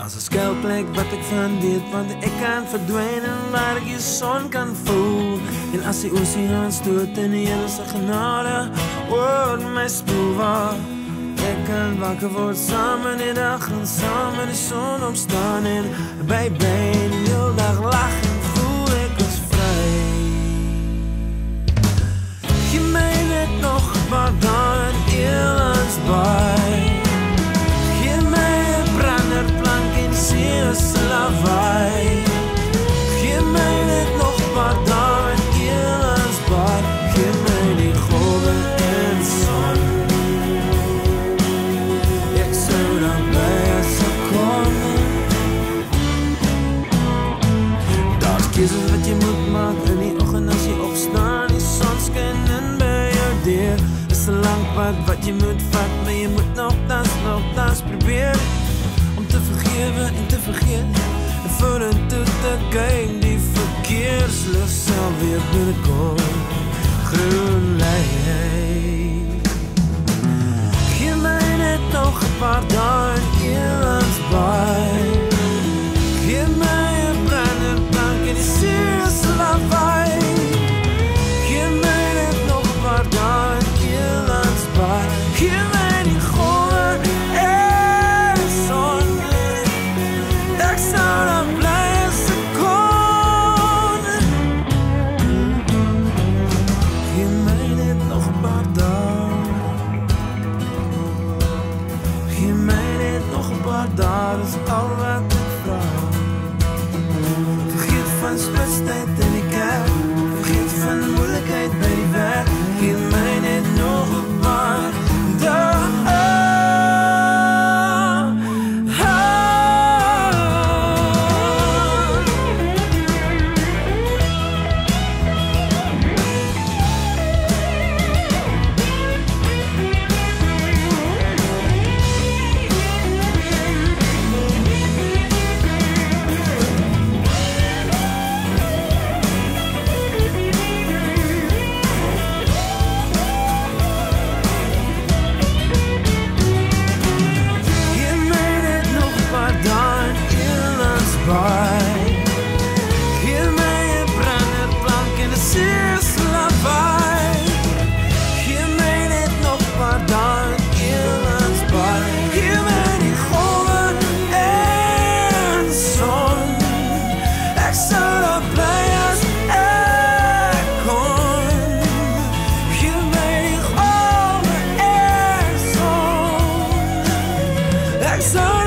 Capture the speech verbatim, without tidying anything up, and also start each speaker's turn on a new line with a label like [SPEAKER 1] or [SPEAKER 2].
[SPEAKER 1] Als een schuilplek wat ik van weet, want ik kan verdwijnen waar ik je zon kan voelen. En als die oceaan stoot in de hele genade, wordt mijn spoel waar. Ik kan wakker worden samen in de dag en samen de zon opstaan. En bij been de hele dag lachen, voel ik ons vrij. Je mij net nog een paar dagen eerlands bij. Geef mij een branderplank in zeeuwse lawaai. Geef mij net nog een paar dagen eerlands bij. Geef mij die golven en zon. Ik zou dan blij als ze komen. Dat is kiezen wat je moet maken in die ochtend als je opstaat. Die zon schijnen bij jou deur. Het is een lang pad wat je moet vatten, maar je moet nogthans, nogthans proberen om te vergeven en te vergeten. En voelen toe te kijken, die verkeerslucht zal weer binnenkomen. Groen licht. Geef mij net nog een paar dagen eerlands bij. Geef mij een branderplank in die zeeuwse lawaai. Geef mij net nog een paar dagen eerlands bij. Geef mij die golven en zon. Ik zou dan blij als ze kon. Geef mij net nog een paar dagen. Geef mij net nog een paar dagen, dat is al wat ik vraag. Vergeet van spitstijd in die kerk. Vergeet van de moeilijkheid bij die weg. Geef mij net nog een paar dagen. Geef mij een branderplank in de zeeuwse lawaai. Geef mij net nog een paar dagen eerlands bij. Geef mij die golven en zon. Ik zou dan blij als ik kon. Geef mij die golven en zon. Ik zou